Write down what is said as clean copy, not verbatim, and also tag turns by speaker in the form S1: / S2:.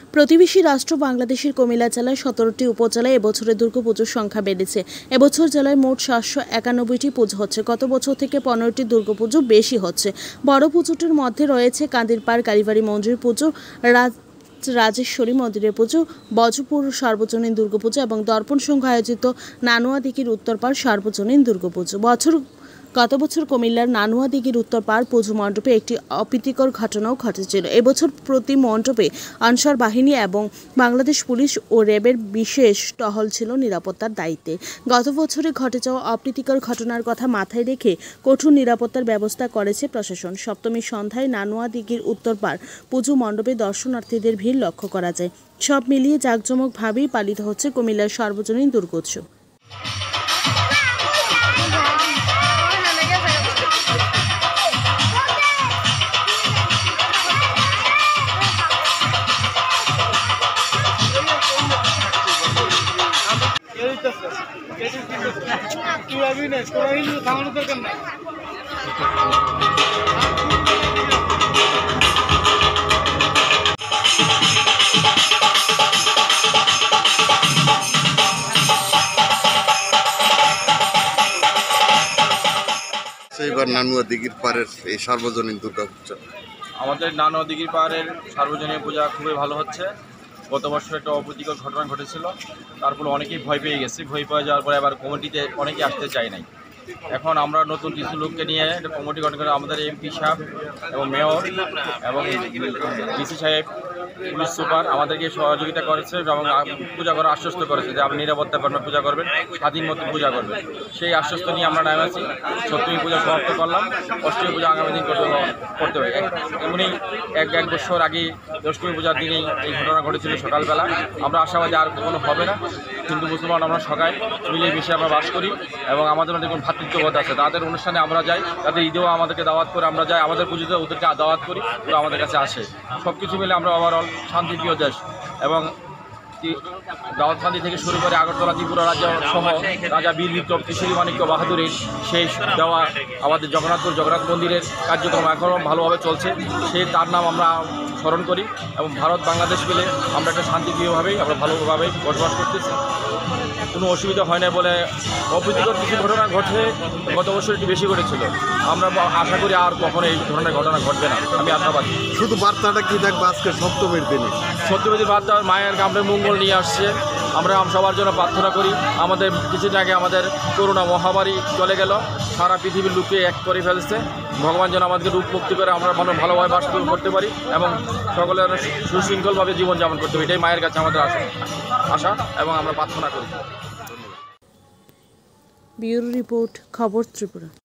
S1: প্রতিবেশী রাষ্ট্র বাংলাদেশের কুমিল্লা জেলায় ১৭টি উপজেলায় এবছরে দুর্গাপুজোর সংখ্যা বেড়েছে। এবছর জেলায় মোট ৭৯১টি পুজো হচ্ছে। গত বছর থেকে ১৫টি দুর্গাপুজো বেশি হচ্ছে। বড় পুজোটির মধ্যে রয়েছে কান্দিরপাড় কালীবাড়ি মন্দির পুজো, রাজেশ্বরী মন্দিরের পুজো, বজপুর সার্বজনীন দুর্গাপুজো এবং দর্পণ সংঘ আয়োজিত নানুয়া দিঘির উত্তরপাড় সার্বজনীন দুর্গাপুজো। গত বছর কুমিল্লার নানুয়া দিঘির উত্তরপাড় পুজো মণ্ডপে একটি অপ্রীতিকর ঘটনাও ঘটেছিল। এবছর প্রতি মণ্ডপে আনসার বাহিনী এবং বাংলাদেশ পুলিশ ও র্যাবের বিশেষ টহল ছিল নিরাপত্তার দায়িত্বে। গত বছরে ঘটে যাওয়া অপ্রীতিকর ঘটনার কথা মাথায় রেখে কঠোর নিরাপত্তার ব্যবস্থা করেছে প্রশাসন। সপ্তমীর সন্ধ্যায় নানুয়া দিঘির উত্তরপাড় পুজো মণ্ডপে দর্শনার্থীদের ভিড় লক্ষ্য করা যায়। সব মিলিয়ে জাঁকজমকভাবেই পালিত হচ্ছে কুমিল্লার সার্বজনীন দুর্গোৎসব।
S2: সেইবার নানুয়া দিঘির পাড়ের এই সার্বজনীন দুর্গাপূজা,
S3: আমাদের নানুয়া দিঘির পাড়ের সার্বজনীন পূজা খুবই ভালো হচ্ছে। গত বছর একটা অপ্রীতিকর ঘটনা ঘটেছিল, তারপরে অনেকেই ভয় পেয়ে গেছে। ভয় পেয়ে যাওয়ার পরে আবার কমিটিতে অনেকেই আসতে চায় নাই। এখন আমরা নতুন কিছু লোককে নিয়ে একটা কমিটি গঠন করে আমাদের এমপি সাহেব এবং মেয়র এবং ডিসি সাহেব, পুলিশ সুপার আমাদেরকে সহযোগিতা করেছে এবং পূজা করার আশ্বস্ত করেছে যে আপনি নিরাপত্তা কর্মে পূজা করবেন, স্বাধীন মতো পূজা করবেন। সেই আশ্বস্ত নিয়ে আমরা নেমে আছি। সপ্তমী পূজা সমাপ্ত করলাম, অষ্টমী পূজা আগামী দিন করতে হবে। এমনি এক বছর আগে দশমী পূজার দিনেই এই ঘটনা ঘটেছিল সকালবেলা। আমরা আশাবাদী আর কখনো হবে না। হিন্দু মুসলমান আমরা সবাই মিলে মিশে আমরা বাস করি এবং আমাদের মধ্যে কোনো ভ্রাতৃত্ববোধ আছে। তাদের অনুষ্ঠানে আমরা যাই, তাদের ঈদেও আমাদেরকে দাওয়াত করে আমরা যাই, আমাদের পুজোতে ওদেরকে দাওয়াত করি, ওরা আমাদের কাছে আসে। সব কিছু মিলে আমরা ওভারঅল শান্তিপ্রিয় দেশ এবং দাউদকান্দি থেকে শুরু করে আগরতলা ত্রিপুরা রাজ্য সহ রাজা বীর বিক্রম কিশোরী মাণিক্য বাহাদুরের সেই দেওয়া আমাদের জগন্নাথ মন্দিরের কার্যক্রম এখনও ভালোভাবে চলছে। তার নাম আমরা স্মরণ করি এবং ভারত বাংলাদেশ মিলে আমরা একটা শান্তিপ্রিয়ভাবেই আমরা ভালোভাবেই বসবাস করতেছি। কোনো অসুবিধা হয় না বলে অপ্রীতিকর কিছু ঘটনা ঘটে গত বছর একটু বেশি ঘটেছিল। আমরা আশা করি আর কখনো এই ধরনের ঘটনা ঘটবে না, আমি আশাবাদী।
S2: শুধু বার্তাটা কি থাকবে আজকে সপ্তমীর দিনে?
S3: সত্যবাদী বার্তা মায়ের গ্রামের মঙ্গল নিয়ে আসছে। আমরা সবার জন্য প্রার্থনা করি। আমাদের কিছুদিন আগে আমাদের করোনা মহামারী চলে গেল, সারা পৃথিবীর লোককে এক করে ফেলছে। ভগবান যেন আমাদেরকে রূপ মুক্তি করে আমরা ভালোভাবে বাস করতে পারি এবং সকলের সুশৃঙ্খলভাবে জীবনযাপন করতে পারি। এটাই মায়ের কাছে আমাদের আশা এবং আমরা প্রার্থনা করি।
S1: ব্যুরো রিপোর্ট, খবর ত্রিপুরা।